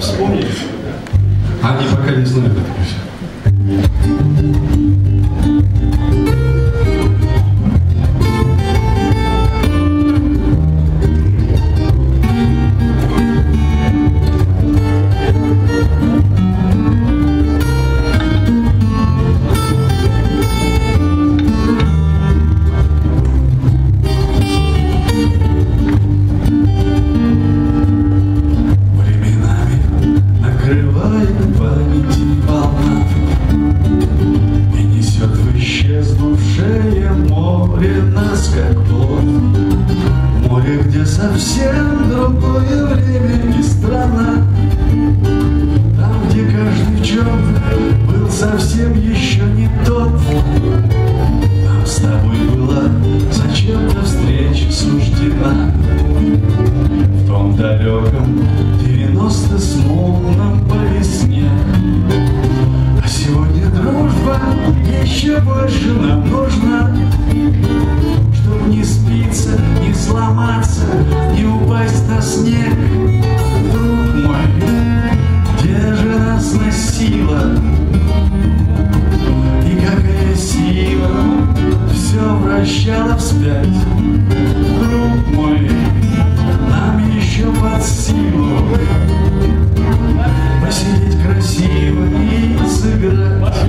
вспомнить. Они пока не знают эту песню. Море, где совсем другое время и страна, там, где каждый в чем-то был совсем еще не тот. Нам с тобой была зачем-то встреча суждена в том далеком 90 смутном по весне. А сегодня дружба еще больше нам нужна, чтоб не спиться, не сломаться, не упасть на снег. Друг мой, где же нас носила, и какая сила все вращала вспять. Друг мой, нам еще под силу посидеть красиво и сыграть.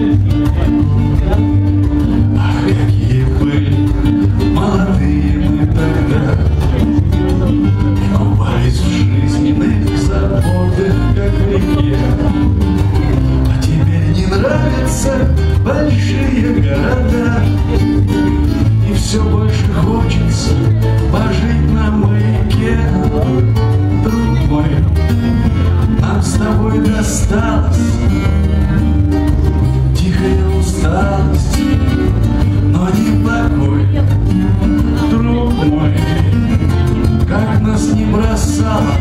Ах, какие были молодые мы тогда, и купались в жизненных заботах, как в реке. А теперь не нравятся большие города, и все больше хочется пожить на маяке. Друг мой, нам с тобой досталось тихая усталость, но не покой. Друг мой, как нас не бросало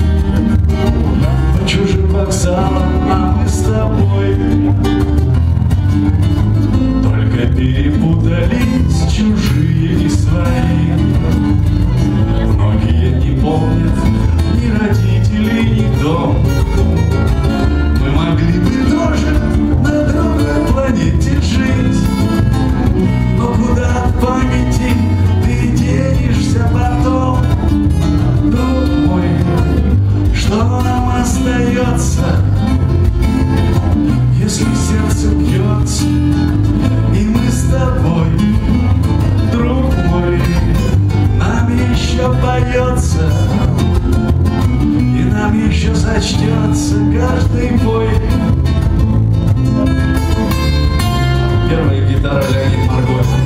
по чужим вокзалам, а мы с тобой только перепутались чужие и свои. Многие не помнят ни родителей, ни дом. Мы могли бы тоже на другой планете жить, но куда от памяти ты денешься потом? Друг мой, что нам остается, если сердце бьется, и мы с тобой? Друг мой, нам еще поется, и нам еще зачтется каждый бой. Первая гитара Леонид Маргуль.